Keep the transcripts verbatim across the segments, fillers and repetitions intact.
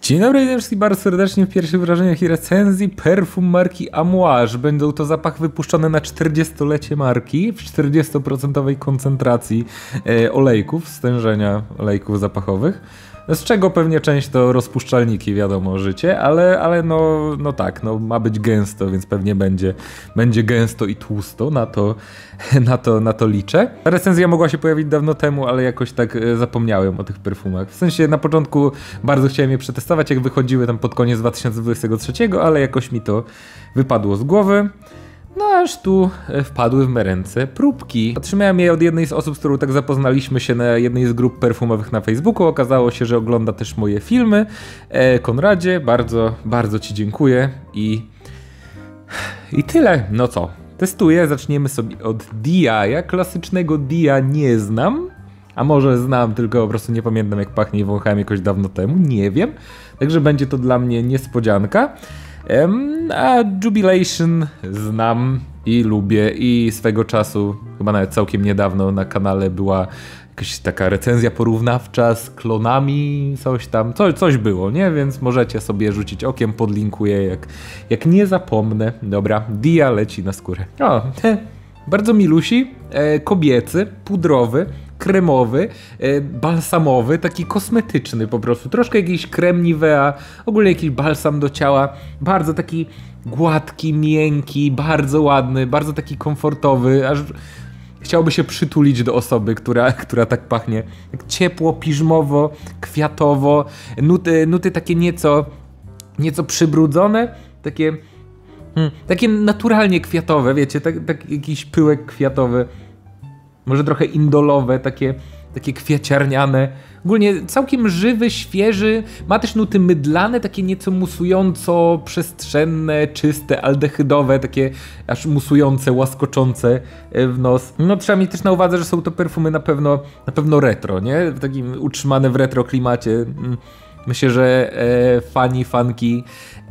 Dzień dobry, witam wszystkich bardzo serdecznie w pierwszych wrażeniach i recenzji perfum marki Amouage. Będą to zapachy wypuszczone na czterdziestolecie marki w czterdzieści procent koncentracji e, olejków, stężenia olejków zapachowych. Z czego pewnie część to rozpuszczalniki, wiadomo, życie, ale, ale no, no tak, no ma być gęsto, więc pewnie będzie, będzie gęsto i tłusto, na to, na, to, na to liczę. Ta recenzja mogła się pojawić dawno temu, ale jakoś tak zapomniałem o tych perfumach. W sensie na początku bardzo chciałem je przetestować, jak wychodziły tam pod koniec dwa tysiące dwudziestego trzeciego, ale jakoś mi to wypadło z głowy. No aż tu wpadły w me ręce próbki. Otrzymałem je od jednej z osób, z którą tak zapoznaliśmy się na jednej z grup perfumowych na Facebooku. Okazało się, że ogląda też moje filmy. E, Konradzie, bardzo, bardzo ci dziękuję i... I tyle. No co? Testuję. Zaczniemy sobie od D I A. Ja klasycznego D I A nie znam. A może znam, tylko po prostu nie pamiętam jak pachnie i wąchałem jakoś dawno temu. Nie wiem. Także będzie to dla mnie niespodzianka. A Jubilation znam i lubię i swego czasu, chyba nawet całkiem niedawno na kanale była jakaś taka recenzja porównawcza z klonami, coś tam, coś, coś było, nie? Więc możecie sobie rzucić okiem, podlinkuję jak, jak nie zapomnę. Dobra, D I A leci na skórę. O, bardzo milusi, e, kobiecy, pudrowy, kremowy, e, balsamowy, taki kosmetyczny po prostu. Troszkę jakiś krem Nivea, ogólnie jakiś balsam do ciała. Bardzo taki gładki, miękki, bardzo ładny, bardzo taki komfortowy, aż chciałoby się przytulić do osoby, która, która tak pachnie. Tak ciepło, piżmowo, kwiatowo, nuty, nuty takie nieco, nieco przybrudzone, takie, hmm, takie naturalnie kwiatowe, wiecie, tak, tak jakiś pyłek kwiatowy. Może trochę indolowe, takie, takie kwiaciarniane. Ogólnie całkiem żywy, świeży. Ma też nuty mydlane, takie nieco musująco przestrzenne, czyste, aldehydowe, takie aż musujące, łaskoczące w nos. No trzeba mieć też na uwadze, że są to perfumy na pewno, na pewno retro, nie? Takim utrzymane w retro klimacie. Myślę, że e, fani, fanki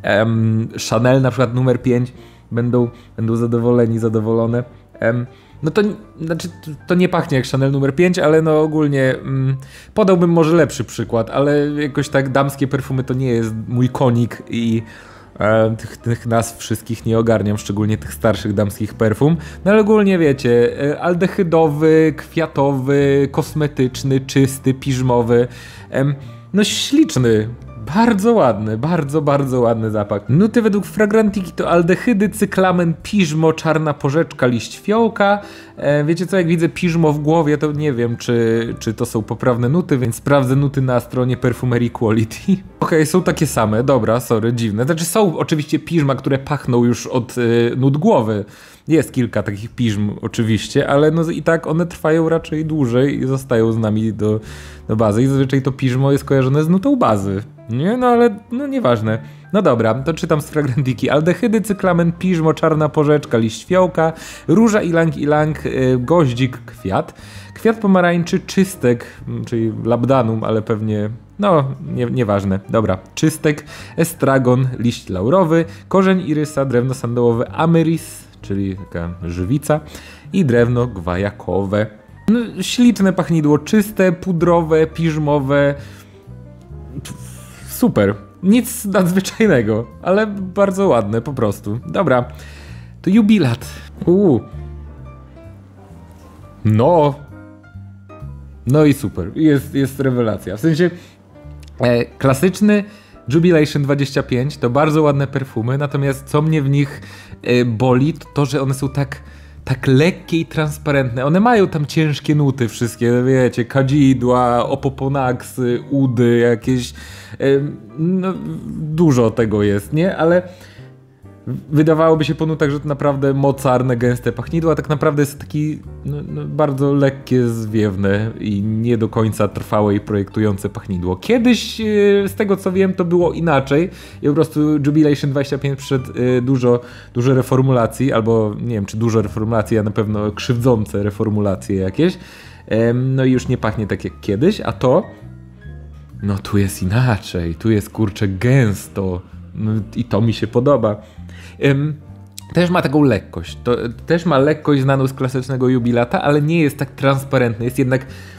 em, Chanel na przykład numer pięć będą, będą zadowoleni, zadowolone. Em, No to, znaczy, to nie pachnie jak Chanel numer pięć, ale no ogólnie mm, podałbym może lepszy przykład, ale jakoś tak damskie perfumy to nie jest mój konik i e, tych, tych nazw wszystkich nie ogarniam, szczególnie tych starszych damskich perfum. No ale ogólnie wiecie, e, aldehydowy, kwiatowy, kosmetyczny, czysty, piżmowy, e, no śliczny. Bardzo ładny, bardzo, bardzo ładny zapach. Nuty według Fragrantiki to aldehydy, cyklamen, piżmo, czarna porzeczka, liść fiołka. E, wiecie co, jak widzę piżmo w głowie, to nie wiem, czy, czy to są poprawne nuty, więc sprawdzę nuty na stronie Perfumery Quality. Okej, okay, są takie same, dobra, sorry, dziwne. Znaczy są oczywiście piżma, które pachną już od y, nut głowy. Jest kilka takich piżm oczywiście, ale no i tak one trwają raczej dłużej i zostają z nami do, do bazy. I zazwyczaj to piżmo jest kojarzone z nutą bazy. Nie, no ale no nieważne. No dobra, to czytam z Fragrantiki. Aldehydy, cyklamen, piżmo, czarna porzeczka, liść fiołka, róża ilang ilang, yy, goździk, kwiat. Kwiat pomarańczy, czystek, czyli labdanum, ale pewnie, no nie, nieważne. Dobra, czystek, estragon, liść laurowy, korzeń irysa, drewno sandałowe, ameris, czyli taka żywica i drewno gwajakowe. No, śliczne pachnidło, czyste, pudrowe, piżmowe. Super. Nic nadzwyczajnego, ale bardzo ładne po prostu. Dobra, to jubilat. Uuu. No. No i super. Jest, jest rewelacja. W sensie e, klasyczny Jubilation dwadzieścia pięć to bardzo ładne perfumy, natomiast co mnie w nich e, boli, to to, że one są tak, tak lekkie i transparentne. One mają tam ciężkie nuty wszystkie, wiecie, kadzidła, opoponaksy, udy, jakieś... E, no, dużo tego jest, nie? Ale wydawałoby się po nutach, że to naprawdę mocarne, gęste pachnidło, a tak naprawdę jest taki no, no, bardzo lekkie, zwiewne i nie do końca trwałe i projektujące pachnidło. Kiedyś, z tego co wiem, to było inaczej i po prostu Jubilation dwadzieścia pięć przed dużo, dużo reformulacji, albo nie wiem, czy dużo reformulacji, a na pewno krzywdzące reformulacje jakieś. No i już nie pachnie tak jak kiedyś, a to no tu jest inaczej, tu jest kurczę gęsto no, i to mi się podoba. Um, też ma taką lekkość, to, też ma lekkość znaną z klasycznego jubilata, ale nie jest tak transparentny, jest jednak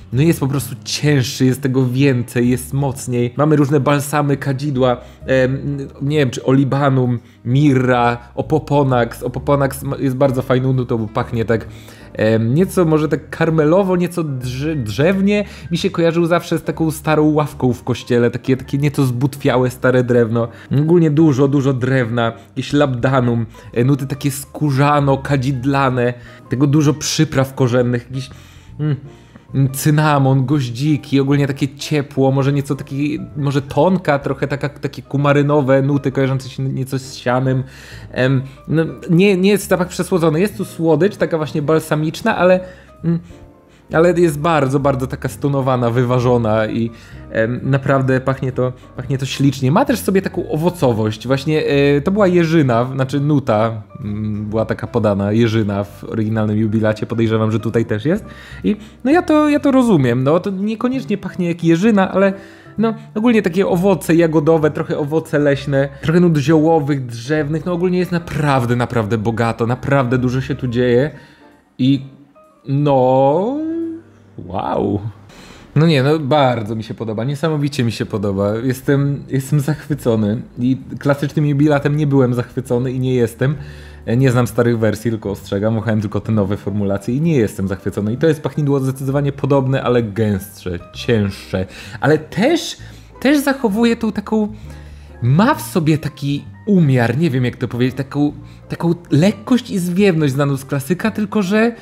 no jest po prostu cięższy, jest tego więcej, jest mocniej. Mamy różne balsamy, kadzidła, e, nie wiem, czy olibanum, mirra, opoponax. Opoponax jest bardzo fajną nutą, bo pachnie tak e, nieco może tak karmelowo, nieco drze drzewnie. Mi się kojarzył zawsze z taką starą ławką w kościele, takie, takie nieco zbutwiałe stare drewno. Ogólnie dużo, dużo drewna, jakieś labdanum, e, nuty takie skórzano, kadzidlane, tego dużo przypraw korzennych, jakiś... Mm, cynamon, goździki, ogólnie takie ciepło, może nieco taki, może tonka, trochę taka, takie kumarynowe nuty kojarzące się nieco z sianem. Um, no, nie, nie jest zapach przesłodzony, jest tu słodycz, taka właśnie balsamiczna, ale, mm, ale jest bardzo, bardzo taka stonowana, wyważona i um, naprawdę pachnie to, pachnie to ślicznie. Ma też sobie taką owocowość, właśnie e, to była jeżyna, znaczy nuta m, była taka podana, jeżyna w oryginalnym jubilacie, podejrzewam, że tutaj też jest i no ja to, ja to rozumiem, no to niekoniecznie pachnie jak jeżyna, ale no ogólnie takie owoce jagodowe, trochę owoce leśne, trochę nut ziołowych, drzewnych, no ogólnie jest naprawdę, naprawdę bogato, naprawdę dużo się tu dzieje i no... wow. No nie, no bardzo mi się podoba, niesamowicie mi się podoba. Jestem, jestem zachwycony i klasycznym jubilatem nie byłem zachwycony i nie jestem. Nie znam starych wersji, tylko ostrzegam, słuchałem tylko te nowe formulacje i nie jestem zachwycony. I to jest pachnidło zdecydowanie podobne, ale gęstsze, cięższe. Ale też, też zachowuje tą taką... ma w sobie taki umiar, nie wiem jak to powiedzieć, taką, taką lekkość i zwiewność znaną z klasyka, tylko że...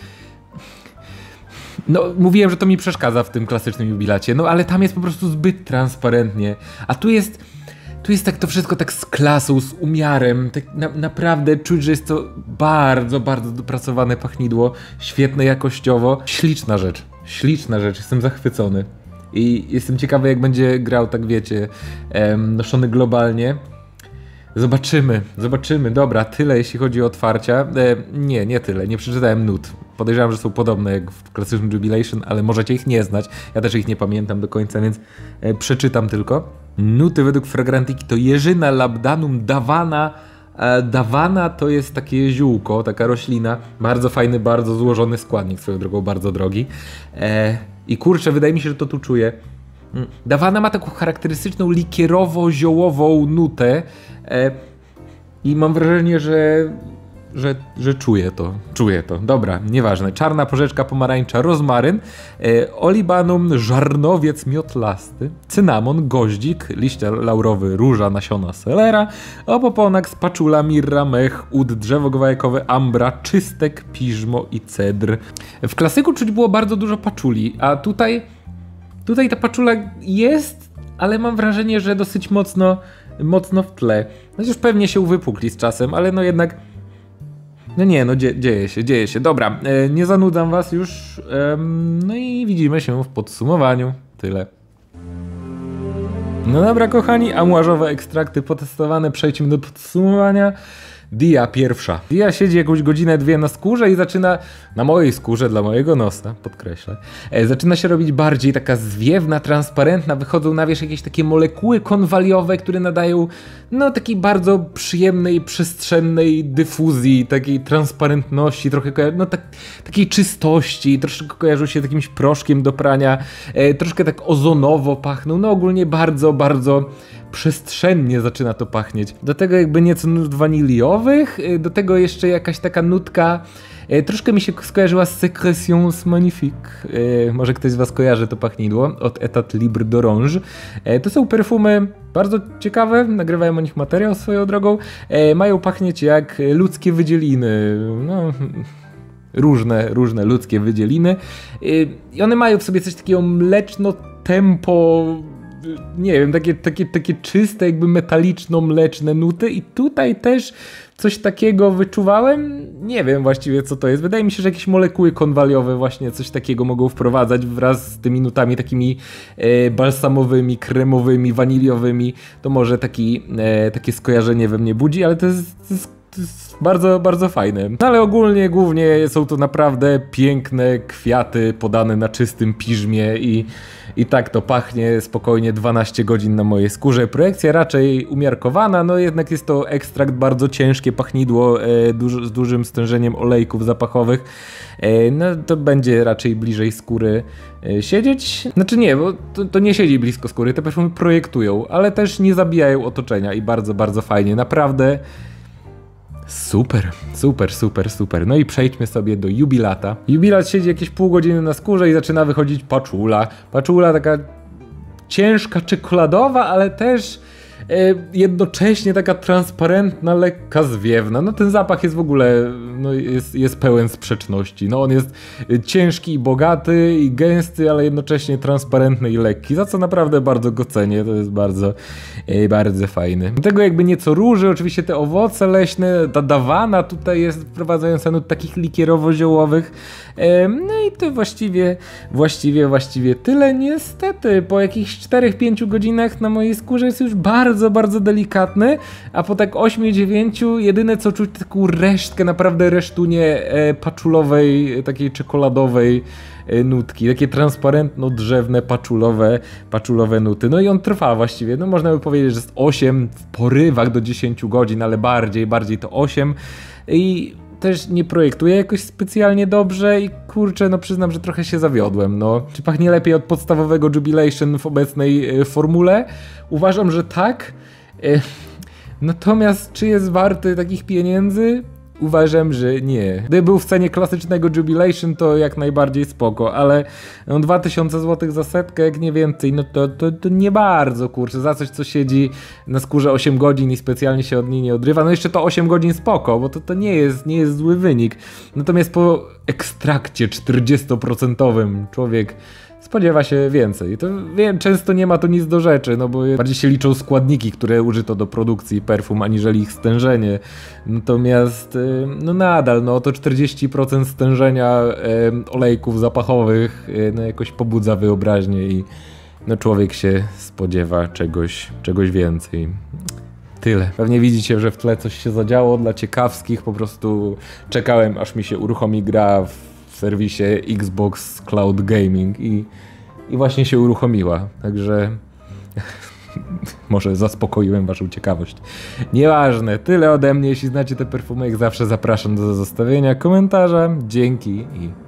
no, mówiłem, że to mi przeszkadza w tym klasycznym jubilacie, no ale tam jest po prostu zbyt transparentnie, a tu jest, tu jest tak to wszystko tak z klasą, z umiarem, tak na, naprawdę czuć, że jest to bardzo, bardzo dopracowane pachnidło, świetne jakościowo, śliczna rzecz, śliczna rzecz, jestem zachwycony i jestem ciekawy jak będzie grał, tak wiecie, em, noszony globalnie. Zobaczymy, zobaczymy. Dobra, tyle jeśli chodzi o otwarcia. E, nie, nie tyle, nie przeczytałem nut. Podejrzewam, że są podobne jak w klasycznym Jubilation, ale możecie ich nie znać. Ja też ich nie pamiętam do końca, więc e, przeczytam tylko. Nuty według Fragrantiki to jeżyna, labdanum, dawana. E, dawana to jest takie ziółko, taka roślina. Bardzo fajny, bardzo złożony składnik, swoją drogą bardzo drogi. E, I kurczę, wydaje mi się, że to tu czuję. Dawana ma taką charakterystyczną likierowo-ziołową nutę e, i mam wrażenie, że, że, że czuję to, czuję to. Dobra, nieważne. Czarna porzeczka, pomarańcza, rozmaryn, e, olibanum, żarnowiec miotlasty, cynamon, goździk, liście laurowy, róża, nasiona selera, opoponax, paczula, mirra, mech, ud, drzewo gwajkowe, ambra, czystek, piżmo i cedr. W klasyku czuć było bardzo dużo paczuli, a tutaj... Tutaj ta paczula jest, ale mam wrażenie, że dosyć mocno, mocno w tle. Chociaż pewnie się uwypukli z czasem, ale no jednak... No nie, no dzie dzieje się, dzieje się. Dobra, e, nie zanudzam was już. E, no i widzimy się w podsumowaniu. Tyle. No dobra, kochani, amuarzowe ekstrakty potestowane. Przejdźmy do podsumowania. Dia pierwsza. Dia siedzi jakąś godzinę, dwie na skórze i zaczyna, na mojej skórze, dla mojego nosa, podkreślę, e, zaczyna się robić bardziej taka zwiewna, transparentna, wychodzą na wierzch jakieś takie molekuły konwaliowe, które nadają, no, takiej bardzo przyjemnej, przestrzennej dyfuzji, takiej transparentności, trochę, no, tak, takiej czystości, troszkę kojarzą się z jakimś proszkiem do prania, e, troszkę tak ozonowo pachną, no ogólnie bardzo, bardzo przestrzennie zaczyna to pachnieć. Do tego jakby nieco nut waniliowych, do tego jeszcze jakaś taka nutka, e, troszkę mi się skojarzyła z Sécrétions Magnifiques. E, może ktoś z was kojarzy to pachnidło, od Etat Libre d'Orange. E, to są perfumy bardzo ciekawe, nagrywałem o nich materiał swoją drogą. E, mają pachnieć jak ludzkie wydzieliny, no... Różne, różne ludzkie wydzieliny. E, I one mają w sobie coś takiego mleczno-tempo... nie wiem, takie, takie, takie czyste, jakby metaliczno-mleczne nuty i tutaj też coś takiego wyczuwałem. Nie wiem właściwie co to jest. Wydaje mi się, że jakieś molekuły konwaliowe właśnie coś takiego mogą wprowadzać wraz z tymi nutami takimi e, balsamowymi, kremowymi, waniliowymi. To może taki, e, takie skojarzenie we mnie budzi, ale to jest, to jest, to bardzo, bardzo fajne. No ale ogólnie, głównie są to naprawdę piękne kwiaty podane na czystym piżmie i, i tak to pachnie spokojnie dwanaście godzin na mojej skórze. Projekcja raczej umiarkowana, no jednak jest to ekstrakt, bardzo ciężkie pachnidło e, duż, z dużym stężeniem olejków zapachowych. E, no to będzie raczej bliżej skóry e, siedzieć. Znaczy nie, bo to, to nie siedzi blisko skóry, te perfumy projektują, ale też nie zabijają otoczenia i bardzo, bardzo fajnie, naprawdę. Super, super, super, super. No i przejdźmy sobie do jubilata. Jubilat siedzi jakieś pół godziny na skórze i zaczyna wychodzić paczula. Paczula taka ciężka, czekoladowa, ale też e, jednocześnie taka transparentna, lekka, zwiewna. No ten zapach jest w ogóle, no jest, jest pełen sprzeczności. No on jest ciężki i bogaty i gęsty, ale jednocześnie transparentny i lekki, za co naprawdę bardzo go cenię. To jest bardzo, e, bardzo fajny. Do tego jakby nieco róży, oczywiście te owoce leśne, ta dawana tutaj jest wprowadzająca nut takich likierowo-ziołowych. E, no i to właściwie, właściwie, właściwie tyle. Niestety po jakichś czterech pięciu godzinach na mojej skórze jest już bardzo, bardzo delikatny, a po tak ośmiu dziewięciu jedyne co czuć taką resztkę, naprawdę resztunie e, paczulowej, takiej czekoladowej e, nutki, takie transparentno-drzewne, paczulowe, paczulowe nuty. No i on trwa właściwie, no można by powiedzieć, że jest osiem w porywach do dziesięciu godzin, ale bardziej, bardziej to osiem i też nie projektuje jakoś specjalnie dobrze i kurczę, no przyznam, że trochę się zawiodłem, no. Czy pachnie lepiej od podstawowego Jubilation w obecnej e, formule? Uważam, że tak. E, natomiast czy jest warty takich pieniędzy? Uważam, że nie. Gdyby był w cenie klasycznego Jubilation, to jak najbardziej spoko, ale no, dwa tysiące złotych za setkę, jak nie więcej, no to, to, to nie bardzo, kurczę, za coś, co siedzi na skórze osiem godzin i specjalnie się od niej nie odrywa. No jeszcze to osiem godzin spoko, bo to, to nie jest, nie jest zły wynik. Natomiast po ekstrakcie czterdziestoprocentowym człowiek spodziewa się więcej. To wiem, często nie ma to nic do rzeczy, no bo bardziej się liczą składniki, które użyto do produkcji perfum, aniżeli ich stężenie. Natomiast no nadal, no to czterdzieści procent stężenia e, olejków zapachowych e, no jakoś pobudza wyobraźnię i no człowiek się spodziewa czegoś, czegoś więcej. Tyle. Pewnie widzicie, że w tle coś się zadziało dla ciekawskich, po prostu czekałem, aż mi się uruchomi gra w w serwisie Xbox Cloud Gaming i, i właśnie się uruchomiła, także może zaspokoiłem waszą ciekawość. Nieważne, tyle ode mnie. Jeśli znacie te perfumy, jak zawsze zapraszam do zostawienia komentarza. Dzięki i